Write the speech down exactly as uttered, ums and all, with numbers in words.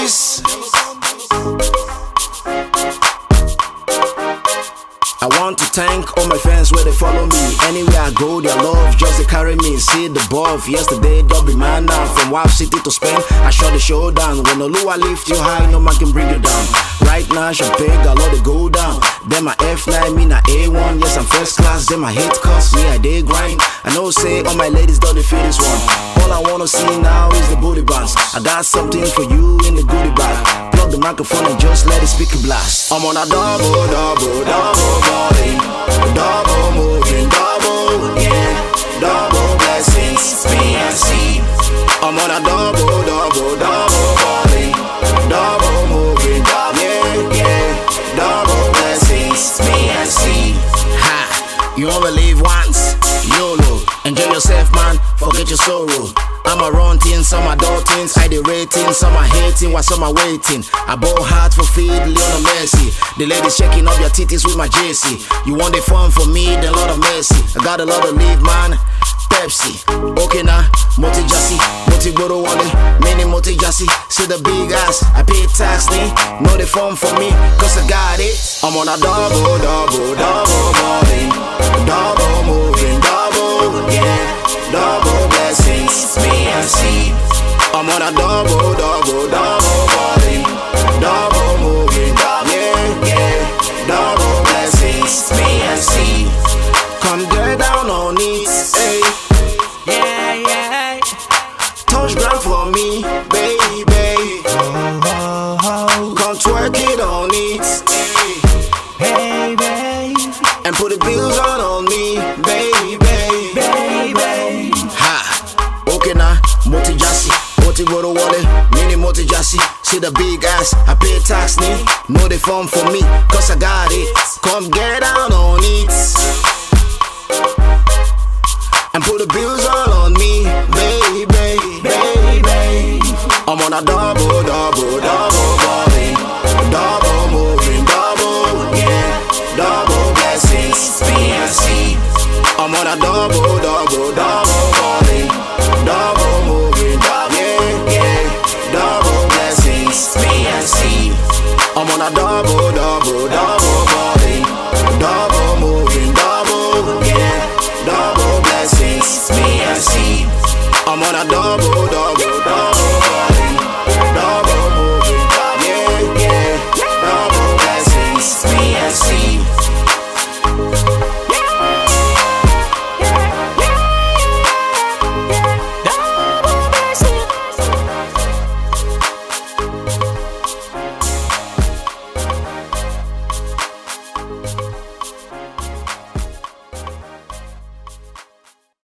jealous. I want to thank all my fans where they follow me. Anywhere I go, their love just they carry me. See the buff, yesterday, double man now. From Wild City to Spain, I shot the show down. When Oluwa lift you high, no man can bring you down. Right now, champagne, got all the go down. Then my F nine, me na A one. Yes, I'm first class, then my hate cost me, I did grind. I know say all my ladies don't they feel this one. All I wanna see now is the booty bounce. I got something for you in the goodie bag. Plug the microphone and just let it speak a blast. I'm on a double, double, double balling, double moving, double, yeah, double blessings, me and see. I'm on a double, double, double balling, double moving, yeah, yeah, double blessings, me and see. Ha, you only live once, YOLO. Enjoy yourself, man, forget your sorrow. I'ma run things, some are things, I the rating, some are hating, while some are waiting. I ball hard for feed, Lionel Messi. The ladies checking up your titties with my J C. You want the fun for me, then lot of mercy. I got a lot of leave, man. Pepsi, okay now, Moti Jassi, Moti Goro Wale, mini Moti Jassi. See the big ass, I pay tax, me. Know the fun for me, cause I got it. I'm on a double, double, double balling, double moving, double, yeah, double blessings, me and see. I'm on a double, double, double balling, double moving, yeah, yeah, double blessings, me and see. Come get down on it, hey, yeah, yeah. Touch ground for me, baby. Oh, oh, oh. Come twerk it on it, hey, baby. And put the bills on on me, baby, baby. Ha, okay now, Moti Jassi, Moti Goro Wale, mini Moti Jassi. See the big ass, I pay tax, me. Know the fun for me, cause I got it. Come get down on it and put the bills all on me, baby, baby. I'm on a double, double, double balling, double moving, double, yeah, double blessings, me and see. I'm on a double, double, double balling, double moving, yeah, yeah, double blessings, me and see. I'm on a double, double, double balling, double moving, double, yeah, double blessings, me and see. I'm on a double, double, double.